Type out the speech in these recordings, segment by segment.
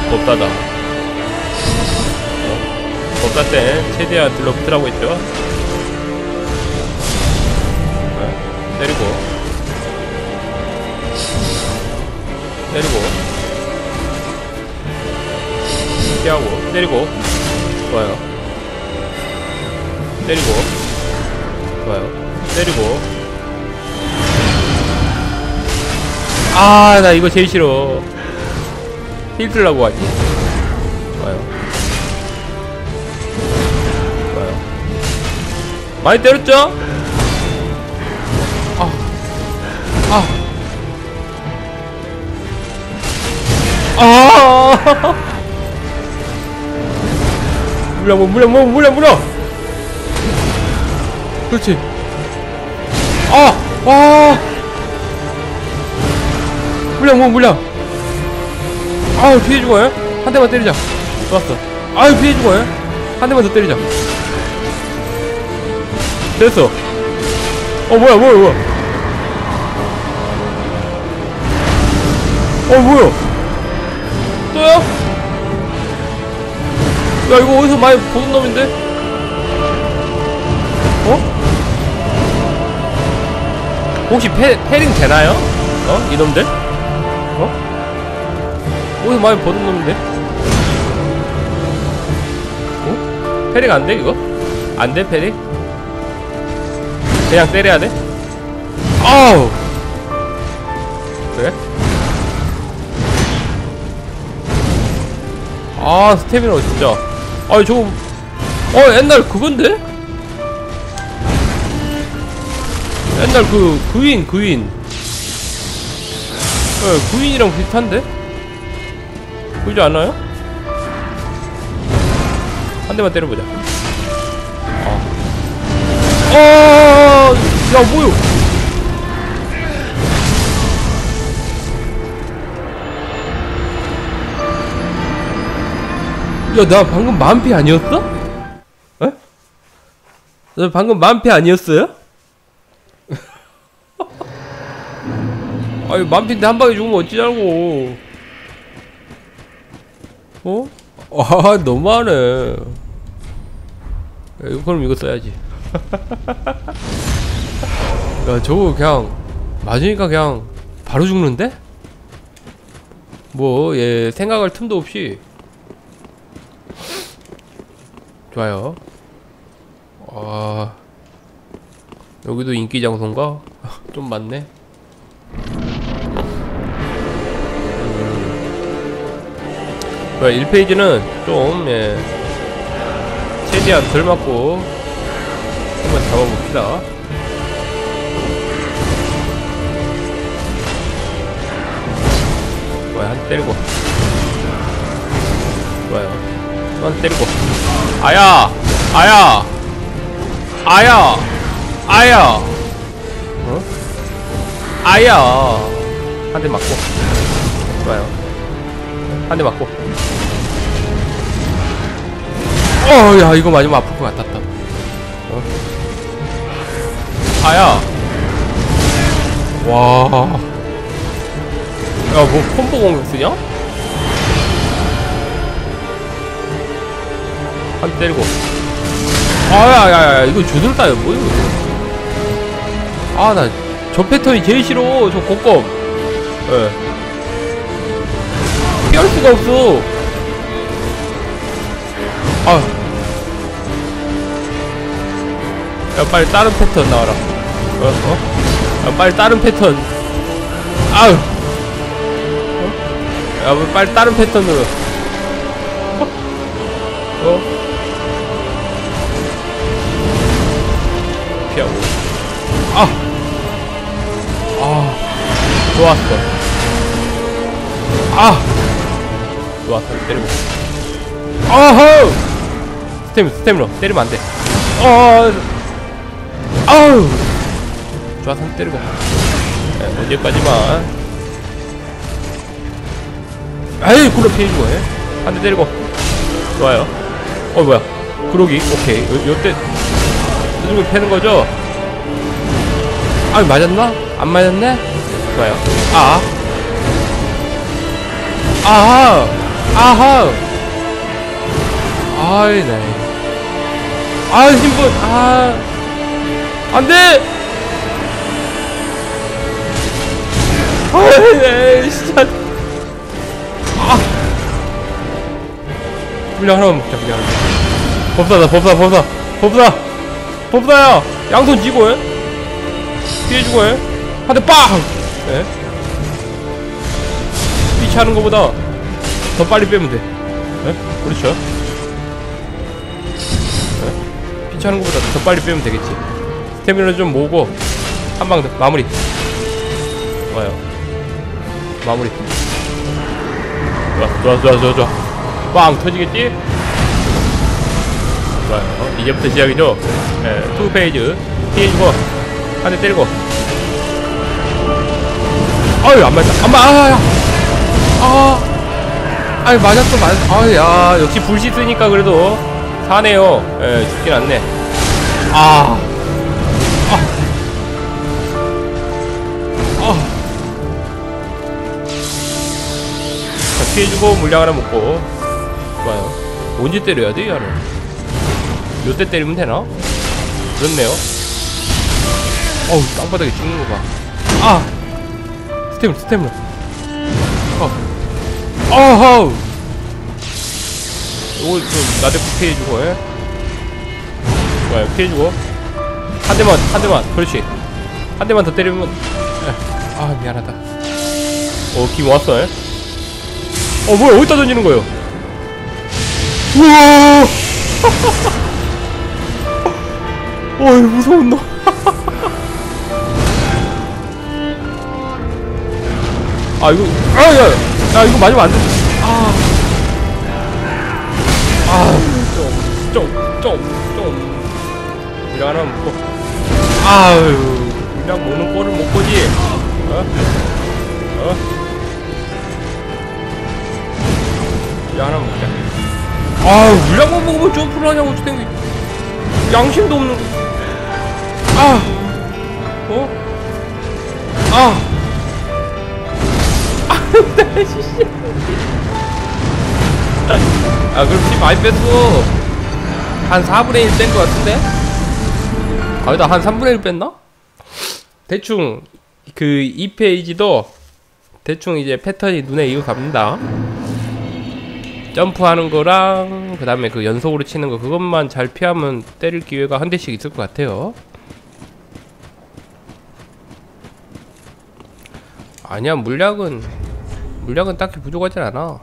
법사다. 법사 때 최대한 들러붙으라고 했죠. 때리고 피하고 때리고. 좋아요. 때리고. 좋아요. 때리고. 아, 나 이거 제일 싫어. 힐 쓰려고 하지. 좋아요. 좋아요. 많이 때렸죠? 물량. 그렇지. 물량. 아우, 피해 죽어요? 한 대만 때리자. 좋았어. 아유, 피해 죽어요? 한 대만 더 때리자. 됐어. 뭐야. 뭐야? 또요? 야, 이거 어디서 많이 보던 놈인데? 혹시 패링 되나요? 이놈들? 어디서 많이 보던 놈인데? 패링 안 돼, 이거? 안 돼, 패링? 그냥 때려야 돼? 아우! 그래? 아, 스태미너 진짜. 아니, 저거, 옛날 그건데? 옛날 그윈. 그윈이랑 비슷한데? 그러지 않아요? 한 대만 때려보자. 야, 뭐요? 야, 나 방금 만피 아니었어? 에? 나 방금 만피 아니었어요? 아니, 만피인데 한 방에 죽으면 어찌자고. 너무하네. 그럼 이거 써야지. 야, 저거 그냥 맞으니까 그냥 바로 죽는데? 얘 생각할 틈도 없이. 좋아요. 여기도 인기 장소인가? 좀 많네. 뭐야, 1페이지는 좀, 최대한 덜 맞고 한번 잡아봅시다. 뭐야, 한 대 때리고. 좋아요. 한 대 때리고. 아야! 한 대 맞고. 좋아요. 한 대 맞고. 야, 이거 맞으면 아플 것 같았다. 와. 야, 뭐 콤보 공격 쓰냐? 한 대 때리고. 야, 이거 조들다요, 뭐야, 이거. 나 저 패턴이 제일 싫어, 저 곶검. 피할 수가 없어. 야, 빨리 다른 패턴 나와라. 야, 빨리 다른 패턴. 야, 빨리 다른 패턴으로. 피하고. 좋았어. 좋았어. 때리고. 스태미너. 때리면 안 돼. 좋았어. 때리고. 언제까지만. 에이, 굴러 피해주고 해. 한 대 때리고. 좋아요. 뭐야. 그러기. 오케이. 요때, 요즘에 패는 거죠? 맞았나? 안 맞았네? 좋아요. 아하. 아이 네. 아 신분. 아 안돼. 아이 네 진짜. 아 물량 하나만 먹자. 그냥 법사다 법사야. 양손 쥐고 해. 피해주고 해. 한 대 빵. 네. 피치하는 거보다 더 빨리 빼면 돼. 네? 그렇죠. 네? 피치하는 거보다 더 빨리 빼면 되겠지. 스태미너 좀 모으고 한 방 더 마무리. 좋아요. 마무리. 좋아. 빵 터지겠지? 좋아요. 이제부터 시작이죠. 네, 2페이지 피해주고 한 대 때리고. 아유 안 맞아. 아유 맞았어. 아야 역시 불씨 쓰니까 그래도 사네요. 예, 죽진 않네. 자, 피해주고 물량 하나 먹고. 좋아요. 언제 때려야 돼 얘를? 요때 때리면 되나? 그렇네요. 어우 땅바닥에 찍는 거 봐. 스태미너. 어허우. 요거 좀 나대고 피해주고, 예? 좋아요, 피해주고. 한 대만. 그렇지. 한 대만 더 때리면, 예. 미안하다. 기 모았어, 예? 뭐야, 어디다 던지는 거예요? 우와! 어이, 무서운 놈. 이거, 야, 이거 맞으면 안 돼. 좀. 물량 하나 먹고. 물량 먹는 꼴을 못 보지. 물량 하나 먹자. 물량만 먹으면 점프를 하냐고, 어떻게 양심도 없는 거. 그럼 피 많이 뺐어. 한 4분의 1 뺀 것 같은데? 나 한 3분의 1 뺐나? 대충 그 2페이지도 대충 이제 패턴이 눈에 익어갑니다. 점프하는 거랑 그 다음에 그 연속으로 치는 거, 그것만 잘 피하면 때릴 기회가 한 대씩 있을 것 같아요. 아니야, 물량은 딱히 부족하진 않아.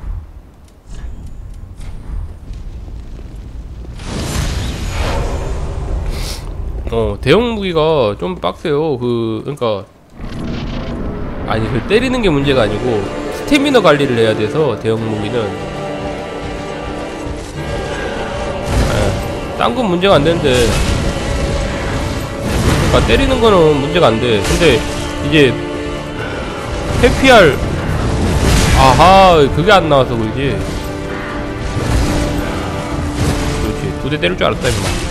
대형 무기가 좀 빡세요. 그러니까 아니 그 때리는 게 문제가 아니고 스태미너 관리를 해야 돼서 대형 무기는 딴 건 문제가 안 되는데, 그러니까 때리는 거는 문제가 안 돼. 근데 이제 회피할 그게 안 나와서 그러지. 그렇지. 2대 때릴 줄 알았다 임마.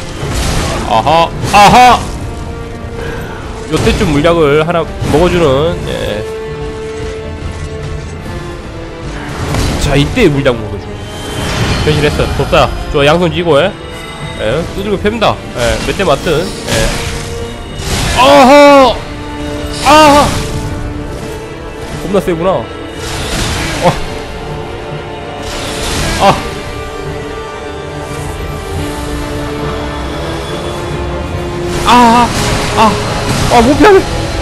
요때쯤 물약을 하나 먹어주는, 예. 자, 이때 물약 먹어줘. 변신했어. 덥다. 좋아, 양손 쥐고, 예. 두들겨 팹니다. 예, 몇 대 맞든, 예. 겁나 세구나. 못 피하네.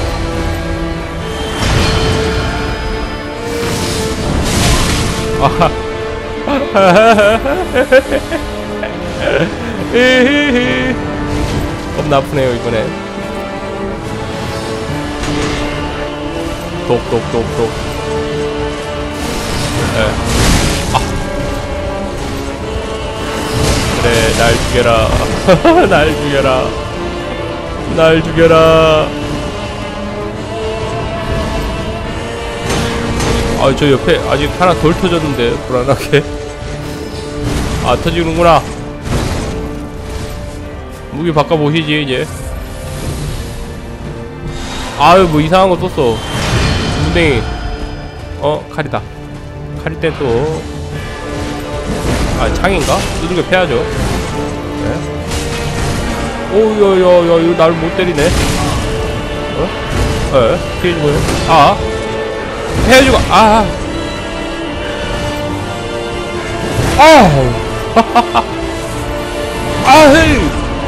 겁나 아프네요, 이번에. 독. 그래, 날 죽여라. 날 죽여라. 저 옆에 아직 하나 덜 터졌는데, 불안하게. 터지는구나. 무기 바꿔보시지, 이제. 뭐 이상한 거 썼어. 무댕이. 칼이다. 칼일 때 또, 아, 창인가? 두들겨 패야죠. 네. 오야야야, 이거 나를 못 때리네. 어? 예, 피해주고요. 아, 해주고. 아, 아, 헤이.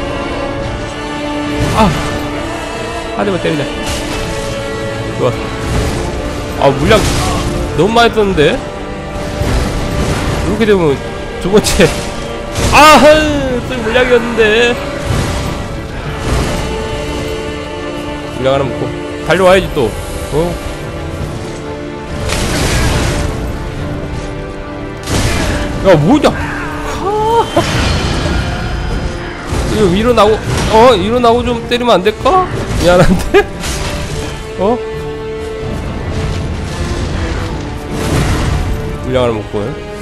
아, 한 대만 때리자. 좋았어. 아, 물량 너무 많이 썼는데? 이렇게 되면 두 번째. 아, 쓸 물량이었는데. 물량 하나 먹고 달려와야지 또. 어? 야, 뭐냐? 이거 일어나고, 일어나고 좀 때리면 안 될까? 미안한데? 어? 물량 하나 먹고,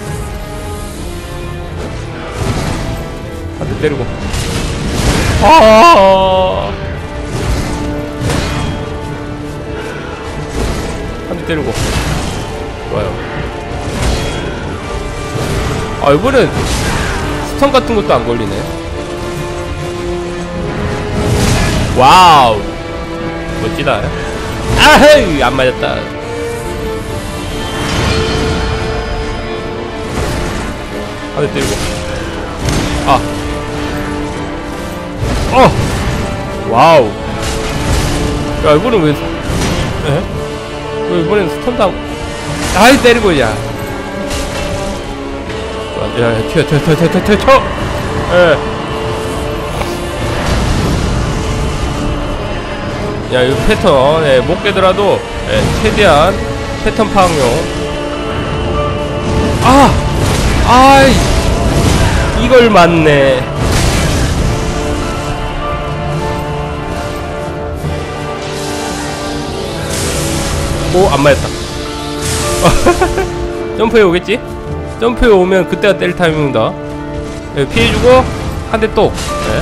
한 대 때리고. 한 대 때리고. 좋아요. 아, 이번엔 스턴 같은 것도 안 걸리네. 와우, 멋지다. 아헤이, 안 맞았다. 한 대 때리고. 아, 와우. 야, 이번엔 왜? 왜 이번엔 스턴 당? 아이, 때리고. 야, 야, 튀어. 예. 야, 이 패턴, 못 깨더라도, 최대한 패턴 파악용. 이걸 맞네. 오, 안 맞았다. 점프해 오겠지? 점프해 오면 그때가 때릴 타이밍이다. 피해주고 한 대 또.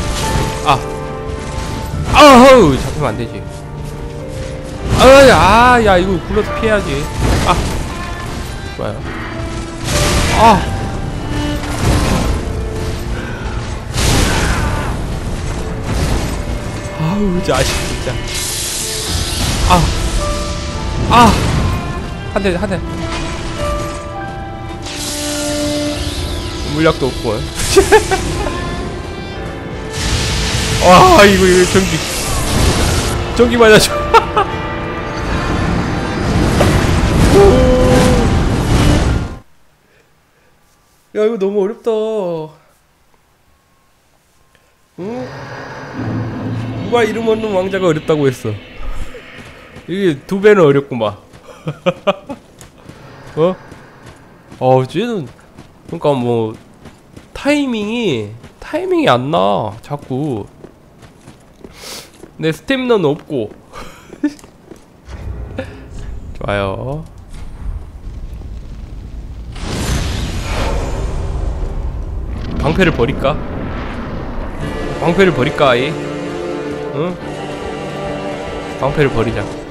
아우, 잡히면 안 되지. 야, 이거 굴러서 피해야지. 좋아요. 아우, 자식 진짜. 한 대. 물약도 없고. 와, 이거 전기 맞아줘. 야, 이거 너무 어렵다. 응? 누가 이름 없는 왕자가 어렵다고 했어. 이게 2배는 어렵구만. 쟤는 그러니까 뭐 타이밍이 안 나. 자꾸 내 스태미너는 없고. 좋아요. 방패를 버릴까? 방패를 버릴까, 아예? 응? 방패를 버리자.